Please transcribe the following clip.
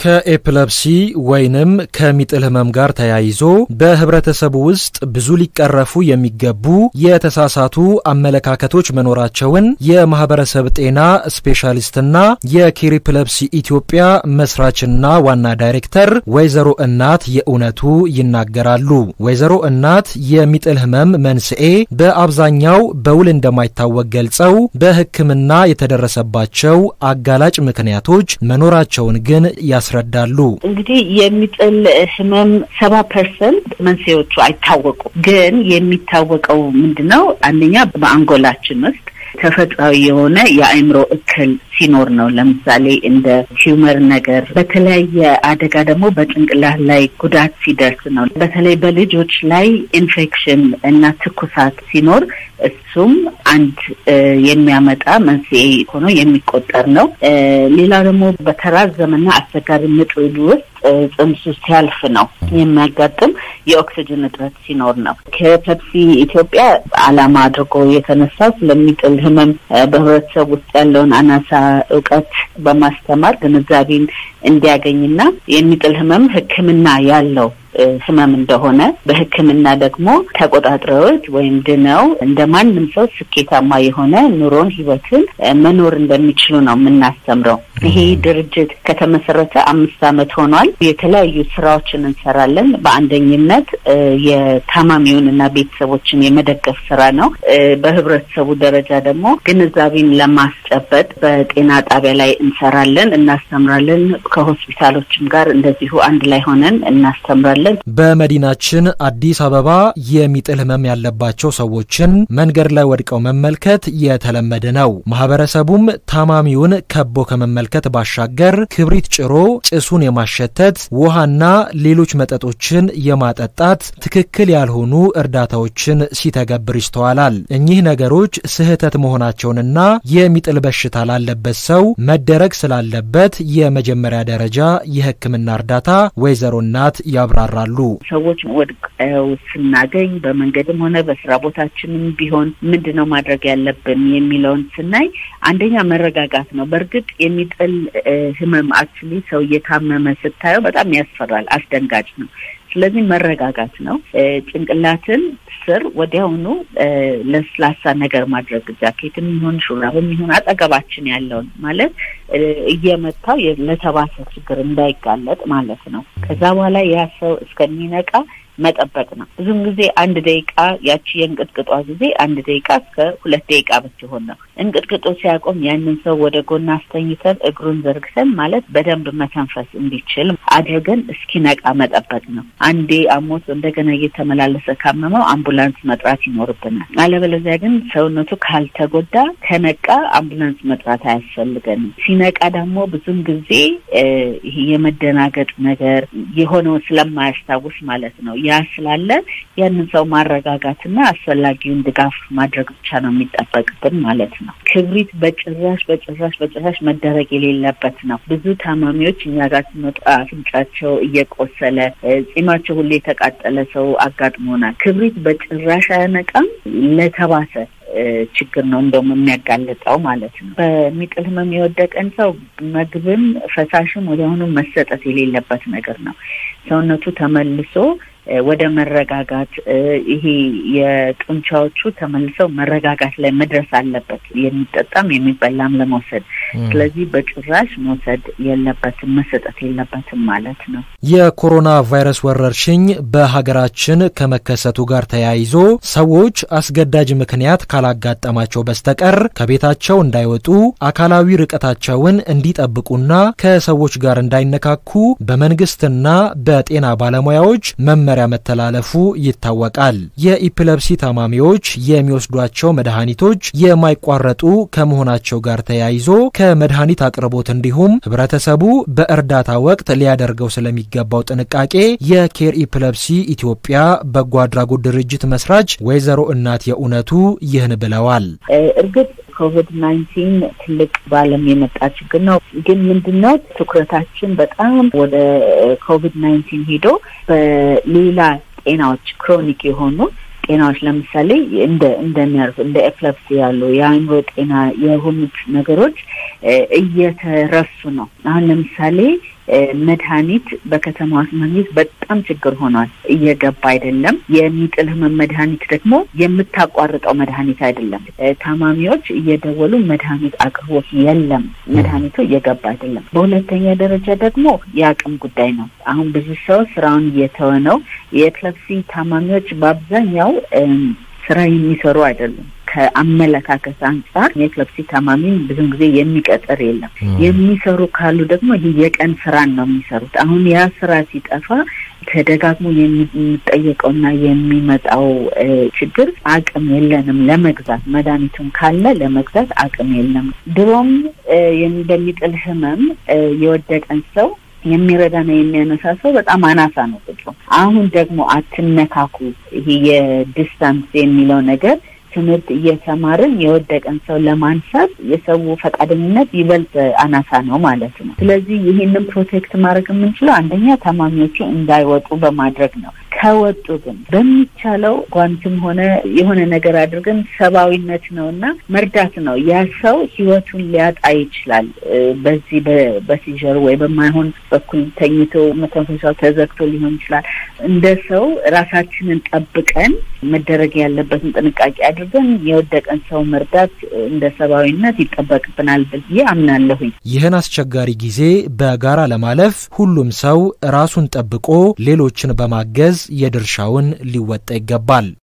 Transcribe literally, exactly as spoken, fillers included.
ከኤፕለፕሲ ወይንም ከሚጥል ህመም ጋር ተያይዞ በህብረተሰቡ ውስጥ ብዙ ሊቀረፉ የሚገቡ የተሳሳቱ አመለካከቶች መኖራቸውን የማህበረሰብ ጤና ስፔሻሊስትና የኬሪፕለፕሲ ኢትዮጵያ መስራችና ዋና ዳይሬክተር ወይዘሮ እናት የኡነቱ ይናገራሉ። ወይዘሮ እናት የሚጥል ህመም መንስኤ በአብዛኛው በውል እንደማይታወቅ ገልጸው በህክምና የተደረሰባቸው አጋላጭ ምክንያቶች መኖራቸውን ግን ያስረዳሉ። እንግዲህ የሚጥል ህመም ሰባ ፐርሰንት መንስኤዎቹ አይታወቁም። ግን የሚታወቀው ምንድነው? አንደኛ በአንጎላችን ውስጥ ተፈጥሯዊ የሆነ የአእምሮ እክል ሲኖር ነው። ለምሳሌ እንደ ቲዩመር ነገር፣ በተለያየ አደጋ ደግሞ በጭንቅላት ላይ ጉዳት ሲደርስ ነው። በተለይ በልጆች ላይ ኢንፌክሽን እና ትኩሳት ሲኖር እሱም አንድ የሚያመጣ መንስኤ ሆኖ የሚቆጠር ነው። ሌላ ደግሞ በተራዘመና አስቸጋሪ ምጥ ውስጥ ጽንሱ ሲያልፍ ነው የሚያጋጥም የኦክሲጅን እጥረት ሲኖር ነው። ኬሪፕለፕሲ ኢትዮጵያ ዓላማ አድርጎ የተነሳው ስለሚጥል ህመም በህብረተሰቡ ውስጥ ያለውን አናሳ እውቀት በማስተማር ግንዛቤን እንዲያገኝና የሚጥል ህመም ህክምና ያለው ህመም እንደሆነ በህክምና ደግሞ ተቆጣጥረውት ወይም ድነው እንደማንም ሰው ስኬታማ የሆነ ኑሮን ህይወትን መኖር እንደሚችሉ ነው የምናስተምረው። ይሄ ድርጅት ከተመሰረተ አምስት ዓመት ሆኗል። የተለያዩ ስራዎችን እንሰራለን። በአንደኝነት የታማሚውንና ቤተሰቦችን የመደገፍ ስራ ነው። በህብረተሰቡ ደረጃ ደግሞ ግንዛቤን ለማስጨበጥ በጤና ጣቢያ ላይ እንሰራለን፣ እናስተምራለን። ከሆስፒታሎችም ጋር እንደዚሁ አንድ ላይ ሆነን እናስተምራለን። በመዲናችን አዲስ አበባ የሚጥል ህመም ያለባቸው ሰዎችን መንገድ ላይ ወድቀው መመልከት የተለመደ ነው። ማህበረሰቡም ታማሚውን ከቦ ከመመልከት ባሻገር ክብሪት ጭሮ ጭሱን የማሸተት ውሃና ሌሎች መጠጦችን የማጠጣት ትክክል ያልሆኑ እርዳታዎችን ሲተገብር ይስተዋላል። እኚህ ነገሮች ስህተት መሆናቸውንና የሚጥል በሽታ ላለበት ሰው መደረግ ስላለበት የመጀመሪያ ደረጃ የህክምና እርዳታ ወይዘሮ እናት ያብራራሉ። ሰዎች ወድቀው ስናገኝ በመንገድም ሆነ በስራ ቦታችንም ቢሆን ምንድነው ማድረግ ያለብን የሚለውን ስናይ አንደኛ መረጋጋት ነው። በርግጥ የሚጥል ህመም አክቹሊ ሰው እየታመመ ስታየው በጣም ያስፈራል፣ አስደንጋጭ ነው። ስለዚህ መረጋጋት ነው። ጭንቅላትን ስር ወዲያውኑ ለስላሳ ነገር ማድረግ፣ ጃኬትም ይሁን ሹራብም ይሁን አጠገባችን ያለውን ማለት እየመታው ለተባሰ ችግር እንዳይጋለጥ ማለት ነው። ከዛ በኋላ ያ ሰው እስከሚነቃ መጠበቅ ነው። ብዙም ጊዜ አንድ ደቂቃ ያቺ የእንቅጥቅጧ ጊዜ አንድ ደቂቃ እስከ ሁለት ደቂቃ ብትሆን ነው። እንቅጥቅጦ ሲያቆም ያንን ሰው ወደ ጎን አስተኝተን እግሩን ዘርግተን ማለት በደንብ መተንፈስ እንዲችል አድርገን እስኪነቃ መጠበቅ ነው። አንዴ አሞት እንደገና እየተመላለሰ ካመመው አምቡላንስ መጥራት ይኖርብናል። አለበለዚያ ግን ሰውነቱ ካልተጎዳ ከነቃ አምቡላንስ መጥራት አያስፈልገንም። ሲነቃ ደግሞ ብዙም ጊዜ ይሄ የመደናገጥ ነገር የሆነው ስለማያስታውስ ማለት ነው። ያ ስላለ ያንን ሰው ማረጋጋትና አስፈላጊውን ድጋፍ ማድረግ ብቻ ነው የሚጠበቅብን ማለት ነው። ክብሪት በጭራሽ በጭራሽ በጭራሽ መደረግ የሌለበት ነው። ብዙ ታማሚዎች እኛ ጋር ሲመጡ አፍንጫቸው እየቆሰለ ጺማቸው ሁሉ የተቃጠለ ሰው አጋጥሞናል። ክብሪት በጭራሽ አያነቃም፣ ለተባሰ ችግር ነው እንደውም የሚያጋልጠው ማለት ነው። በሚጥል ህመም የወደቀን ሰው ምግብም ፈሳሽም ወዲያውኑ መሰጠት የሌለበት ነገር ነው። ሰውነቱ ተመልሶ ወደ መረጋጋት ይሄ የጡንቻዎቹ ተመልሰው መረጋጋት ላይ መድረስ አለበት፣ የሚጠጣም የሚበላም ለመውሰድ። ስለዚህ በጭራሽ መውሰድ የለበትም፣ መሰጠት የለበትም ማለት ነው። የኮሮና ቫይረስ ወረርሽኝ በሀገራችን ከመከሰቱ ጋር ተያይዞ ሰዎች አስገዳጅ ምክንያት ካላጋጠማቸው በስተቀር ከቤታቸው እንዳይወጡ፣ አካላዊ ርቀታቸውን እንዲጠብቁና ከሰዎች ጋር እንዳይነካኩ በመንግስትና በጤና ባለሙያዎች መመሪያ መተላለፉ ይታወቃል። የኢፕለፕሲ ታማሚዎች የሚወስዷቸው መድኃኒቶች የማይቋረጡ ከመሆናቸው ጋር ተያይዞ ከመድኃኒት አቅርቦት እንዲሁም ህብረተሰቡ በእርዳታ ወቅት ሊያደርገው ስለሚገባው ጥንቃቄ የኬር ኢፕለፕሲ ኢትዮጵያ በጎ አድራጎት ድርጅት መስራች ወይዘሮ እናት የኡነቱ ይህን ብለዋል። እርግጥ ኮቪድ ናይንቲን ትልቅ ባለም የመጣ ችግር ነው። ግን ምንድነው ትኩረታችን በጣም ወደ ኮቪድ ናይንቲን ሄዶ በሌላ ጤናዎች ክሮኒክ የሆኑ ጤናዎች ለምሳሌ እንደ እንደ ነርቭ እንደ ኤፕለፕሲ ያሉ የአእምሮ ጤና የሆኑት ነገሮች እየተረሱ ነው። አሁን ለምሳሌ መድኃኒት በከተማው ማግኘት በጣም ችግር ሆኗል። እየገባ አይደለም። የሚጥል ህመም መድኃኒት ደግሞ የምታቋርጠው መድኃኒት አይደለም። ታማሚዎች እየደወሉ መድኃኒት አቅርቦት የለም፣ መድኃኒቱ እየገባ አይደለም። በሁለተኛ ደረጃ ደግሞ የአቅም ጉዳይ ነው። አሁን ብዙ ሰው ስራውን እየተወ ነው። የኤፒሌፕሲ ታማሚዎች በአብዛኛው ስራ የሚሰሩ አይደሉም። ከአመለካከት አንፃር የኤፒሌፕሲ ታማሚን ብዙ ጊዜ የሚቀጥር የለም። የሚሰሩ ካሉ ደግሞ ይሄ የቀን ስራን ነው የሚሰሩት። አሁን ያ ስራ ሲጠፋ ተደጋግሞ የሚጠየቀውና የሚመጣው ችግር አቅም የለንም ለመግዛት። መድኃኒቱን ካለ ለመግዛት አቅም የለም። ድሮም በሚጥል ህመም የወደቀን ሰው የሚረዳና የሚያነሳሰው በጣም አናሳ ነው ቁጥሩ። አሁን ደግሞ አትነካኩ፣ ይሄ የዲስታንስ የሚለው ነገር ትምህርት እየተማርን የወደቀን ሰው ለማንሳት የሰው ፈቃደኝነት ይበልጥ አናሳ ነው ማለት ነው። ስለዚህ ይሄንን ፕሮቴክት ማድረግ የምንችለው አንደኛ ታማሚዎቹ እንዳይወጡ በማድረግ ነው። ከወጡ ግን በሚቻለው ጓንትም ሆነ የሆነ ነገር አድርገን ሰብአዊነት ነውና መርዳት ነው። ያ ሰው ህይወቱን ሊያጣ ይችላል። በዚህ በሲጀር ወይ በማይሆን በኩል ተኝቶ መተንፈሻው ተዘግቶ ሊሆን ይችላል። እንደ ሰው ራሳችንን ጠብቀን መደረግ ያለበትን ጥንቃቄ አድርገን የወደቀን ሰው መርዳት እንደ ሰብአዊነት ይጠበቅብናል ብዬ አምናለሁ። ይህን አስቸጋሪ ጊዜ በጋራ ለማለፍ ሁሉም ሰው ራሱን ጠብቆ ሌሎችን በማገዝ የድርሻውን ሊወጣ ይገባል።